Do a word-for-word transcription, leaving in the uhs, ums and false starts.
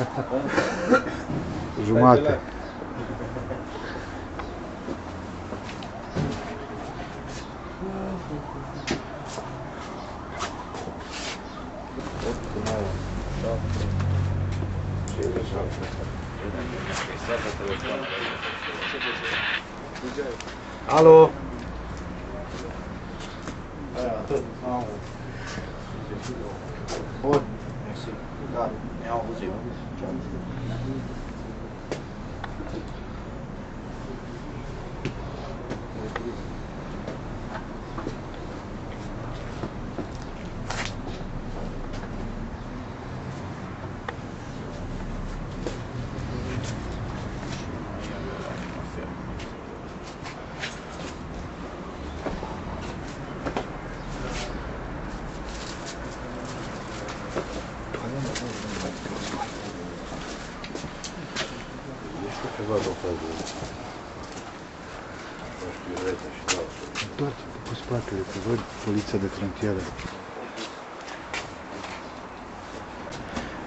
Jumate. Alo? Bun, mersi. Da, ne-au auzit. Ceva de o fază. Nu știu, rete și dau. Întoarce-te cu spatele, că văd poliția de frontieră.